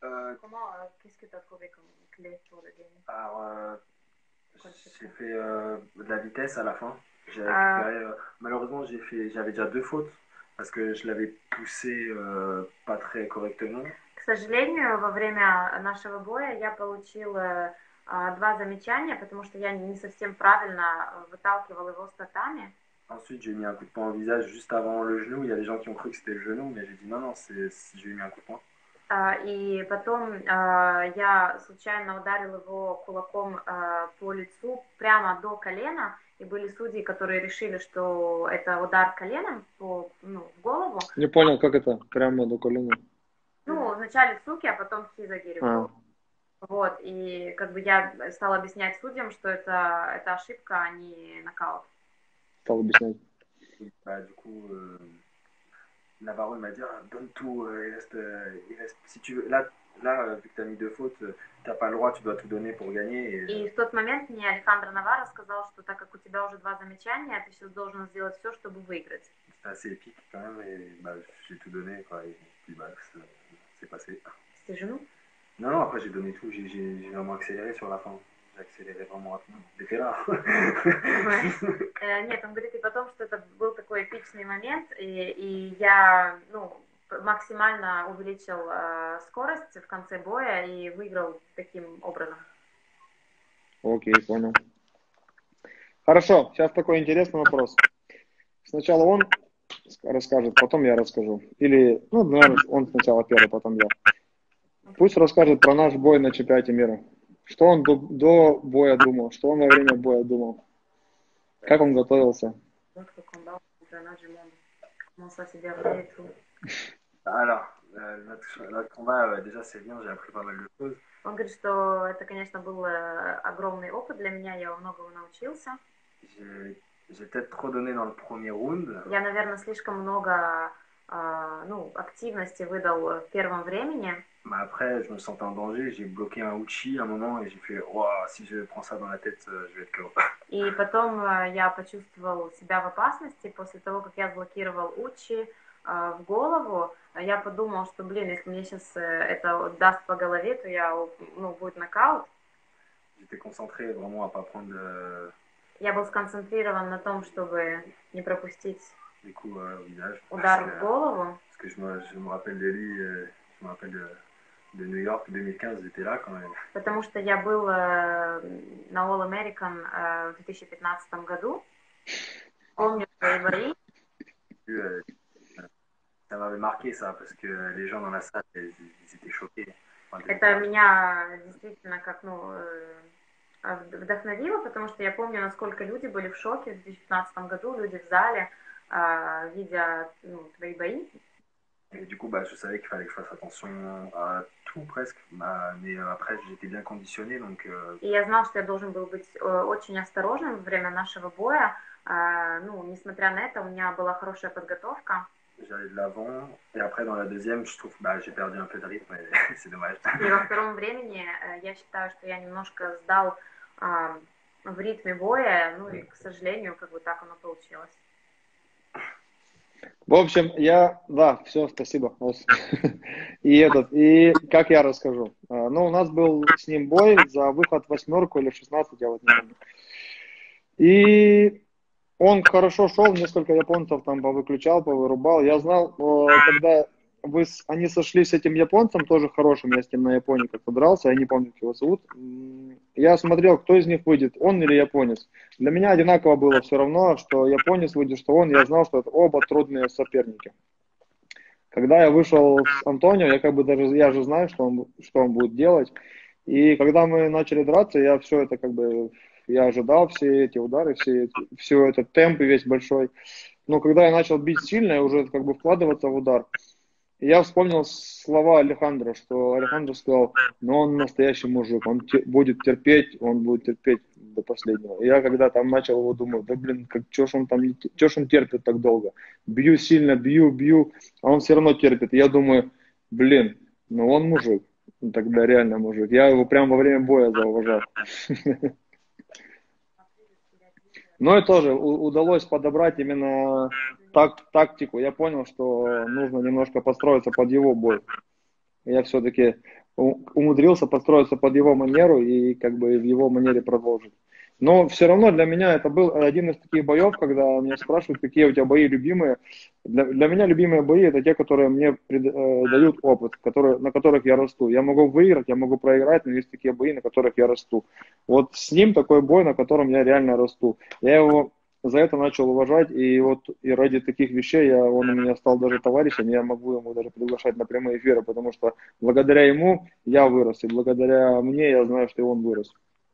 Alors, j'ai fait de la vitesse à la fin. J'ai récupéré, malheureusement, j'avais déjà 2 fautes parce que je l'avais poussé pas très correctement. К сожалению, во время нашего боя я получил 2 замечания, потому что я не совсем правильно выталкивал его с татами. Ensuite, j'ai mis un coup de poing au visage juste avant le genou. Il y a des gens qui ont cru que c'était le genou, mais j'ai dit non, j'ai mis un coup de poing. И потом я случайно ударил его кулаком по лицу прямо до колена, и были судьи, которые решили, что это удар коленом в голову. Не понял, как это прямо до колена? Ну, вначале суки, а потом хизагири. Вот, и как бы я стала объяснять судьям, что это ошибка, а не нокаут. Стал объяснять. Du coup, Navarro m'a dit donne tout, il reste, si tu veux, là vu que tu as mis 2 fautes, t'as pas le droit, tu dois tout donner pour gagner. И в тот момент мне Алехандро Наварро сказал, что так как у тебя уже 2 замечания, ты сейчас должен сделать все, чтобы выиграть. C'était assez épique quand même, et j'ai tout donné, quoi, et puis c'est passé. C'était genou? Non, après j'ai donné tout, j'ai vraiment accéléré sur la fin. J'ai accéléré vraiment rapidement. T'étais là. Нет, он говорит и потом, что это был такой эпичный момент, и я максимально увеличил скорость в конце боя и выиграл таким образом. Окей, понял. Хорошо, сейчас такой интересный вопрос. Сначала он расскажет, потом я расскажу. Или, наверное, он сначала первый, потом я. Пусть расскажет про наш бой на чемпионате мира. Что он до боя думал, что он во время боя думал, как он готовился. Alors, notre combat, déjà c'est bien, j'ai appris pas mal de choses. Он говорит, что это, конечно, был огромный опыт для меня, я многому научился. J'ai peut-être trop donné dans le premier round. Я, наверное, слишком много активности выдал в первом времени. Mais après, je me sentais en danger, j'ai bloqué un Uchi à un moment et j'ai fait si je prends ça dans la tête, je vais être KO. И потом я почувствовал себя в опасности после того, как я заблокировал Учи в голову. Я подумал, что, если мне сейчас это даст по голове, то будет нокаут. J'étais concentré vraiment à pas prendre. Я был сконцентрирован на том, чтобы не пропустить удар в голову. Parce que je me rappelle de lui, je me rappelle de New York 2015, j'étais là quand même. Потому что я был на All American в 2015 году. Помню свои бои. Ça m'avait marqué ça, parce que les gens dans la salle, ils étaient choqués. Это меня действительно как вдохновило, потому что я помню, насколько люди были в шоке в 2015 году, люди в зале, видя твои бои. Et du coup, je savais qu'il fallait que je fasse attention à tout presque, mais après j'étais bien conditionné, donc. И я знал, что я должен был быть очень осторожным во время нашего боя. Несмотря на это, у меня была хорошая подготовка. J'allais de l'avant, et après dans la deuxième, je trouve que j'ai perdu un peu de rythme, et c'est dommage. И во втором времени я считаю, что я немножко сдал в ритме боя, и, к сожалению, так оно получилось. В общем, все, спасибо. И как я расскажу. У нас был с ним бой за выход в 8 или в 16, я вот не помню. И он хорошо шел, несколько японцев там повыключал, повырубал. Я знал, когда они сошлись с этим японцем, тоже хорошим, я с ним на Японии как-то дрался, я не помню, как его зовут. Я смотрел, кто из них выйдет, он или японец. Для меня одинаково было все равно, что японец выйдет, что он. Я знал, что это оба трудные соперники. Когда я вышел с Антонио, я же знаю, что он будет делать. И когда мы начали драться, я все это как бы, я ожидал все эти удары, все этот темп весь большой. Но когда я начал бить сильно, я уже как бы вкладываться в удар, я вспомнил слова Алехандро, что Алехандро сказал, но он настоящий мужик, будет терпеть, он будет терпеть до последнего. И я когда там начал его думать, да блин, чё ж он там, чё ж он терпит так долго? Бью сильно, бью, а он все равно терпит. И я думаю, блин, ну он мужик, тогда реально мужик. Я его прям во время боя зауважал. Но и тоже удалось подобрать именно тактику. Я понял, что нужно немножко подстроиться под его бой. Я все-таки умудрился подстроиться под его манеру и как бы в его манере продолжить. Но все равно для меня это был один из таких боев, когда меня спрашивают, какие у тебя бои любимые. Для меня любимые бои это те, которые мне дают опыт, на которых я расту. Я могу выиграть, я могу проиграть, но есть такие бои, на которых я расту. Вот с ним такой бой, на котором я реально расту. Я его за это начал уважать, и вот и ради таких вещей он у меня стал даже товарищем, я могу ему даже приглашать на прямые эфиры, потому что благодаря ему я вырос, и благодаря мне я знаю, что и он вырос.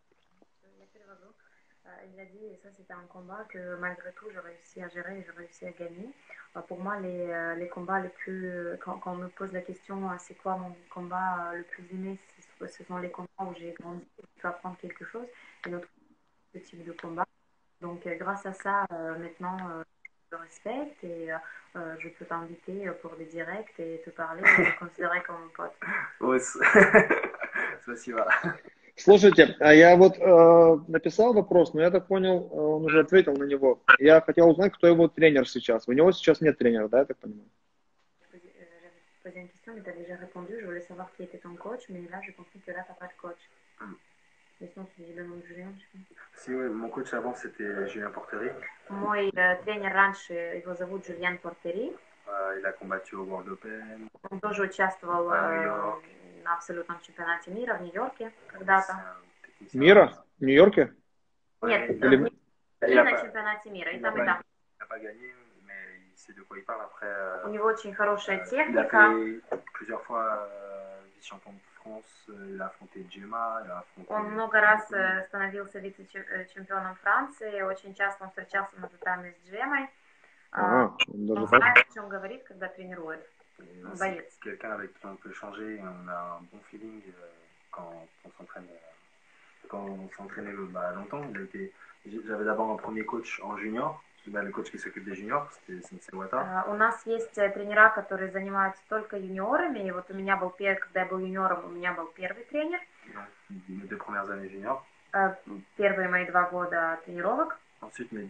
Il a dit, et ça c'était un combat que malgré tout j'ai réussi à gérer, j'ai réussi à gagner. Pour moi, les combats les plus. Quand on me pose la question, c'est quoi mon combat le plus aimé, ce sont les combats où j'ai grandi, où je peux apprendre quelque chose, et d'autres ce type de combat. Donc, grâce à ça, maintenant, je le respecte et je peux t'inviter pour des directs et te parler et te considérer comme mon pote. Ouais, спасибо. Слушайте, а я вот написал вопрос, но я так понял, он уже ответил на него. Я хотел узнать, кто его тренер сейчас. У него сейчас нет тренера, да, я так понимаю? J'avais posé une question, mais tu as déjà répondu. Je voulais savoir qui était ton coach, mais là, j'ai compris que là, tu n'as pas de coach. Mais sinon, tu dis le nom de Julien, je pense. Si, oui, mon coach avant, c'était Julien Porteri. Мой тренер раньше, его зовут Жюльен Портери. Il a combattu au World Open. Он тоже участвовал на абсолютном чемпионате мира в Нью-Йорке когда-то. Мира? В Нью-Йорке? Нет, Или... и на чемпионате мира, и там, и там. Il n'a pas gagné, mais il sait de quoi il parle. Après, У него очень хорошая il a техника. fait plusieurs fois vice-champion de France, il a affronté Gemma, il a affronté... Он много раз становился вице-чемпионом Франции, очень часто он встречался на татами с Джемой. Он знает, о чем говорит, когда тренирует. Боец. C'est quelqu'un avec qui on peut échanger, on a un bon feeling quand on s'entraîne. Quand on s'entraînait longtemps, j'avais d'abord un premier coach en junior, le coach qui s'occupe des juniors, c'était Sensei Wata. У нас есть тренера, которые занимаются только юниорами, и вот у меня был когда я был юниором, у меня был первый тренер. Mes 2 premières années junior. Первые мои 2 года тренировок. Ensuite, mes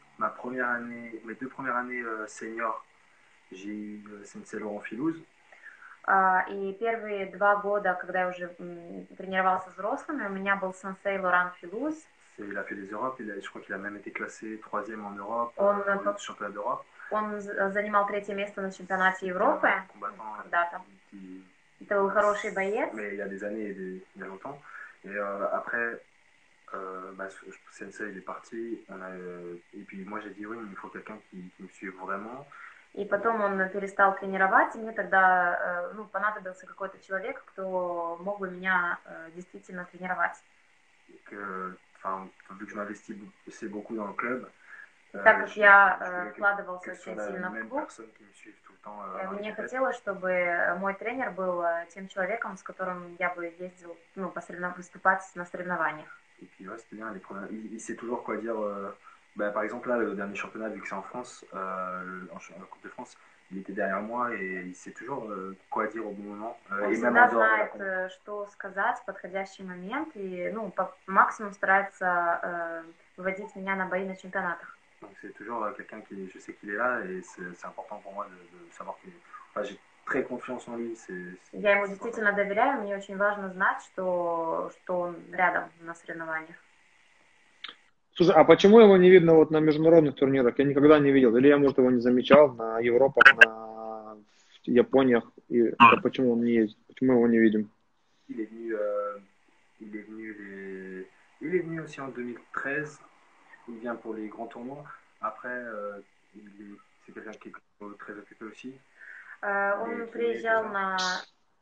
2 premières années senior, j'ai eu Sensei Laurent Filouz. И первые 2 года, когда я уже тренировался с взрослыми, у меня был сенсей Лоран Филуз. Il a fait les Europes, je crois qu'il a même été classé 3e en Europe, au championnat d'Europe. Он занимал 3-е место на чемпионате Европы когда-то. Это был хороший боец. Mais il y a des années, il y a longtemps. Et après, Sensei il est parti. Et puis moi j'ai dit oui, mais il faut quelqu'un qui me suive vraiment. И потом он перестал тренировать, и мне тогда понадобился какой-то человек, кто мог бы меня действительно тренировать. Vu que je m'investis beaucoup dans le club, так как я вкладывался очень сильно в клуб, мне хотелось, чтобы мой тренер был тем человеком, с которым я бы ездил выступать на соревнованиях. Et puis ouais, c'était bien, il sait toujours quoi dire. Par exemple, là, le dernier championnat, vu que c'est en France, en Coupe de France, il était derrière moi et il sait toujours quoi dire au bon moment. Он всегда знает, что сказать в подходящий момент и по максимуму старается выводить меня на бои на чемпионатах. Donc c'est toujours quelqu'un qui, je sais qu'il est là et c'est important pour moi de savoir que j'ai très confiance en lui. Я ему действительно доверяю, мне очень важно знать, что он рядом на соревнованиях. Слушай, а почему его не видно вот на международных турнирах? Я никогда не видел. Или я, может, его не замечал на Европах, на Япониях. Почему он не ездит? Почему его не видим? Il est venu aussi en 2013. Il vient pour les grands tournois. Après, c'est quelqu'un qui est très occupé aussi. Он приезжал на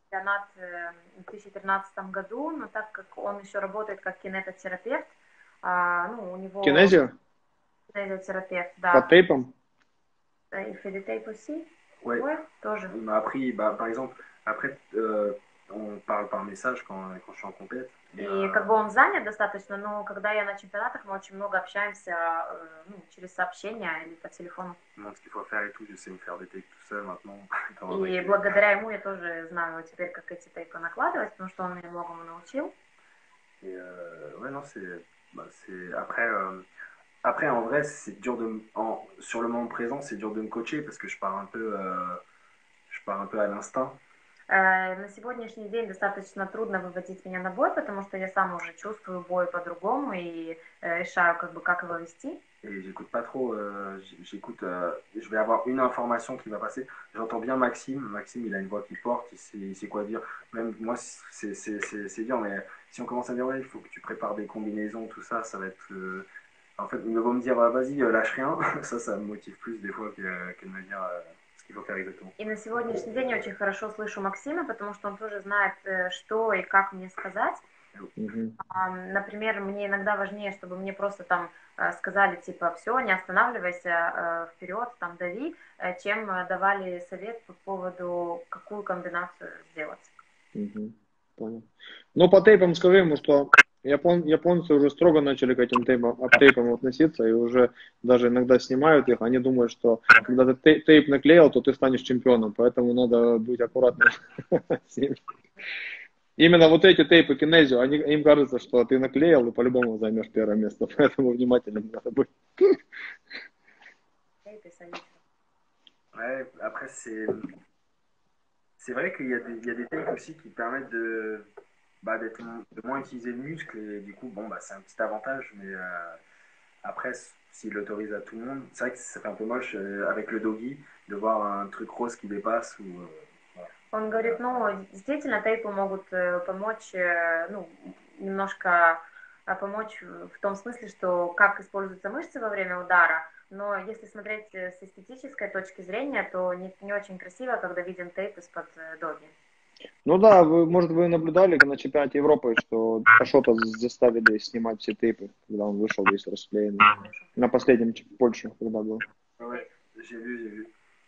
чемпионат в 2013 году, но так как он еще работает как кинезотерапевт, ну, у него... Кинезио? Кинезиотерапевт, Под да. тейпом? Il fait des tapes aussi? Ouais. Ouais, тоже. Il m'a appris, bah, par exemple, après, on parle par message quand je suis en compète. И как бы он занят достаточно, но когда я на чемпионатах, мы очень много общаемся ну, через сообщения или по телефону. Ce qu'il faut faire et tout, je sais me faire des tapes tout seul maintenant. И благодаря ему я тоже знаю теперь, как эти тейпы накладывать, потому что он меня многому научил. Et ouais, non, après, après, en vrai, c'est dur sur le moment présent, c'est dur de me coacher parce que je pars un peu à l'instinct. На сегодняшний день достаточно трудно выводить меня на бой, потому что я сам уже чувствую бой по-другому и решаю, как бы, как его вести. Et j'écoute pas trop, je vais avoir une information qui va passer. J'entends bien Maxime. Maxime, il a une voix qui porte, il sait quoi dire. Même moi, c'est dur, mais si on commence à dire, ouais, il faut que tu prépares des combinaisons, tout ça, ça va être. En fait, il va me dire, vas-y, lâche rien. Ça me motive plus des fois que de me dire ce qu'il faut faire exactement. И на сегодняшний день я очень хорошо слышу Максима, потому что он тоже знает, что и как мне сказать. Например, мне иногда важнее, чтобы мне просто там сказали, типа, все, не останавливайся, вперед, там, дави, чем давали совет по поводу, какую комбинацию сделать. Понял. Ну, по тейпам скажи ему, что японцы уже строго начали к этим тейпам относиться и уже даже иногда снимают их. Они думают, что когда ты тейп наклеил, то ты станешь чемпионом, поэтому надо быть аккуратным с ним. Именно вот эти тейпы кинезио, им кажется, что ты наклеил и по-любому займешь первое место, поэтому внимательным надо быть. Ouais, après, c'est vrai qu'il y a des techniques aussi qui permettent de moins utiliser le muscle et du coup, bon, bah, c'est un petit avantage, mais après, s'il l'autorise à tout le monde, c'est vrai que ça fait un peu moche avec le doggy de voir un truc rose qui dépasse ou. Он говорит, ну, действительно, тейпы могут помочь, ну, немножко помочь в том смысле, что как используются мышцы во время удара, но если смотреть с эстетической точки зрения, то не очень красиво, когда виден тейп из-под доги. Ну да, может, вы наблюдали на чемпионате Европы, что Ашота заставили снимать все тейпы, когда он вышел весь расклеенный. На последнем Польше, когда был. J'ai vu.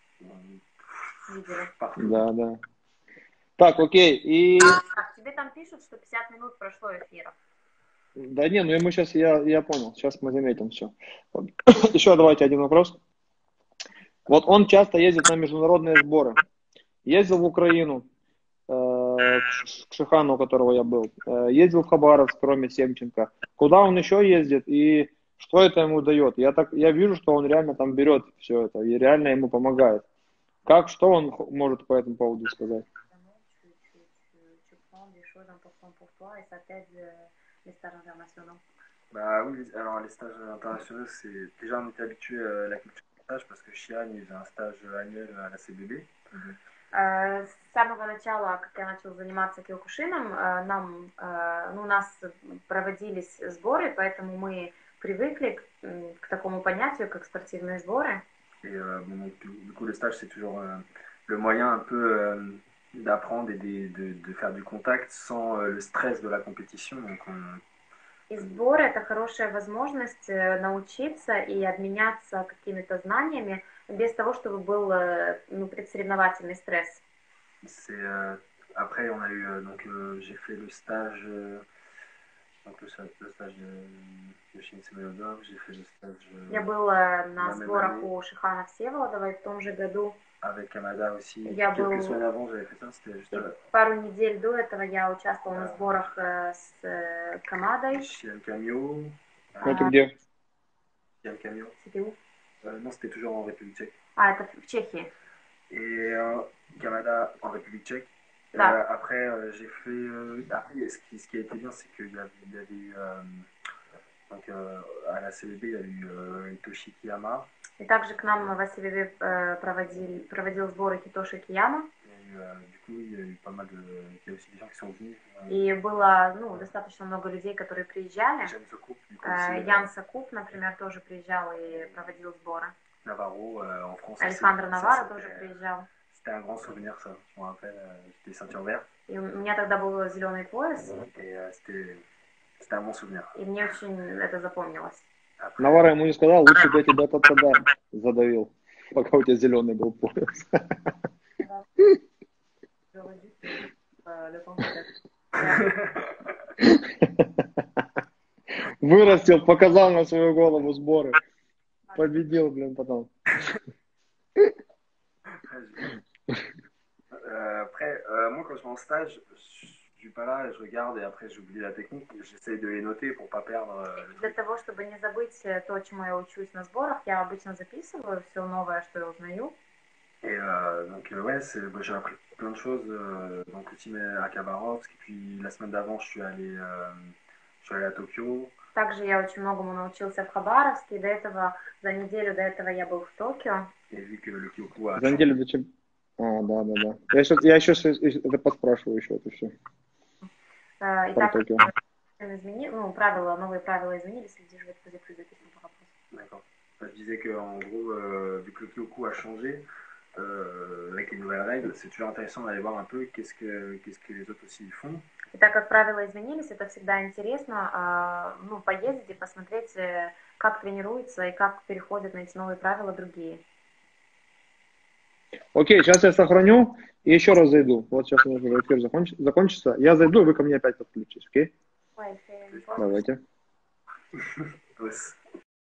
Да. Так, окей. И... Так, тебе там пишут, что 50 минут прошло эфира. Да не, ну ему сейчас, я понял, сейчас мы заметим все. Вот. Еще давайте один вопрос. Вот он часто ездит на международные сборы. Ездил в Украину, к Шихану, у которого я был. Ездил в Хабаровск, кроме Семченко. Куда он еще ездит и что это ему дает? Я вижу, что он реально там берет все это и реально ему помогает. Что он может по этому поводу сказать? Bah oui, alors les stages internationaux, c'est déjà on était habitué à la culture du stage parce que Chian il faisait un stage annuel à la CBB. С самого начала, как я начал заниматься киокушином, у нас проводились сборы, поэтому мы привыкли к такому понятию, как спортивные сборы. Et du coup, le stage, c'est toujours le moyen un peu d'apprendre et de faire du contact sans le stress de la compétition. Donc И сборы – это хорошая возможность научиться и обменяться какими-то знаниями без того, чтобы был предсоревновательный стресс. Après, on a eu j'ai fait le stage de Шин Семенов, j'ai fait le stage. Я была на сборах у Шихана Всеволодова в том же году. Avec Kamada aussi. Quelques semaines avant, j'avais fait ça, c'était juste. Пару недель до этого я участвовала на сборах с Камадой. Chez Camio. Это где? Chez Camio. C'était où? Non, c'était toujours en République tchèque. Это в Чехии. Et Kamada en République tchèque. Да. Après, j'ai fait. Après, ce qui a été bien, c'est qu'il y avait eu. Donc, à la CBB, il y a eu Hitoshi Kiyama. И также к нам в СВБ проводил сборы Хитоши Кияма. Du coup, il y a eu pas mal il y a aussi des gens qui sont venus. И было достаточно много людей, которые приезжали. Ян Сакуп, например, тоже приезжал и проводил сборы. Наваро, en France. Александр Наваро тоже приезжал. C'était un grand souvenir, ça. Je me rappelle, j'étais ceinture verte. И у меня тогда был зеленый пояс, Et c'était un bon souvenir. и мне очень это запомнилось. Навара ему не сказал, лучше бы я тебя тогда задавил, пока у тебя зеленый был пояс. Вырастил, показал на свою голову сборы. Победил, блин, потом. Après, moi, quand je vais en stage, je suis pas là, je regarde et après j'oublie la technique. J'essaye de les noter pour pas perdre le Для truc. того, чтобы не забыть то, чему я учусь на сборах, я обычно записываю все новое, что я узнаю. Et donc, ouais, j'ai appris plein de choses. Donc, le team à Khabarovsk. Et puis, la semaine d'avant, je suis allé à Tokyo. Также я очень многому научился в Хабаровске. До этого, за неделю до этого я был в Токио. Et vu que le Kyoku a За неделю до чем? А, да. Я сейчас это поспрашиваю еще это все. И Про так Токио. новые правила изменились, или же вы записываем по вопросу. D'accord. Je disais qu'en gros, vu que le Kyoku a changé, avec les nouvelles règles, c'est toujours intéressant d'aller voir un peu qu'est-ce que les autres aussi font. И так как правила изменились, это всегда интересно, поездить и посмотреть, как тренируются и как переходят на эти новые правила другие. Окей, сейчас я сохраню и еще раз зайду. Вот сейчас у нас уже эфир закончится. Я зайду, и вы ко мне опять подключитесь, окей? Давайте. Pues,